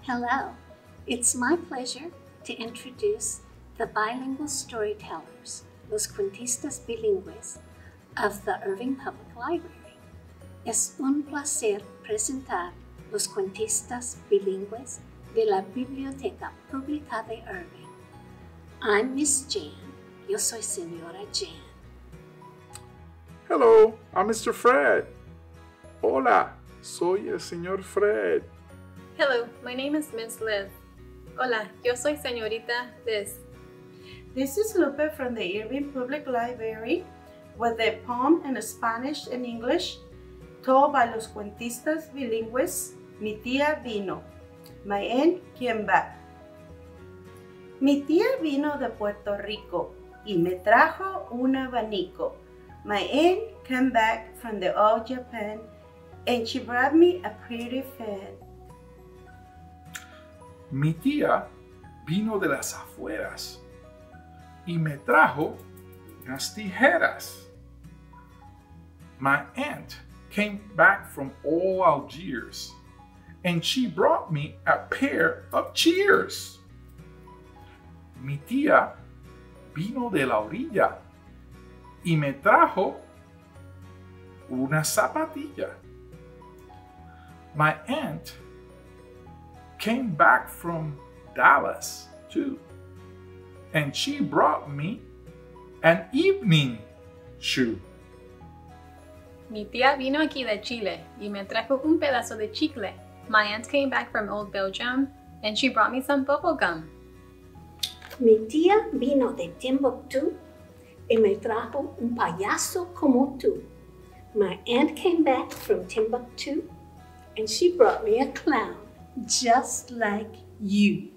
Hello, it's my pleasure to introduce the bilingual storytellers, los cuentistas bilingües of the Irving Public Library. Es un placer presentar los cuentistas bilingües de la Biblioteca Pública de Irving. I'm Miss Jan. Yo soy Señora Jan. Hello, I'm Mr. Fred. Hola, soy el señor Fred. Hello, my name is Miss Liz. Hola, yo soy Señorita Liz. This is Lupe from the Irving Public Library with a poem in Spanish and English told by los cuentistas bilingües. Mi tía vino. My aunt came back. Mi tía vino de Puerto Rico y me trajo un abanico. My aunt came back from the old Japan and she brought me a pretty fan. Mi tía vino de las afueras y me trajo unas tijeras. My aunt came back from old Algiers and she brought me a pair of cheers. Mi tía vino de la orilla y me trajo una zapatilla. My aunt came back from Dallas too, and she brought me an evening shoe. Mi tía vino aquí de Chile y me trajo un pedazo de chicle. My aunt came back from old Belgium and she brought me some bubble gum. Mi tía vino de Timbuktu y me trajo un payaso como tú. My aunt came back from Timbuktu and she brought me a clown just like you.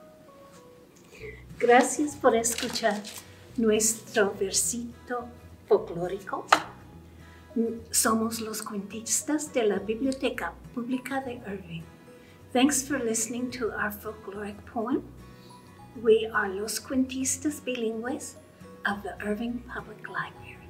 Gracias por escuchar nuestro versito folclórico. Somos los cuentistas de la Biblioteca Pública de Irving. Thanks for listening to our folkloric poem. We are los cuentistas bilingües of the Irving Public Library.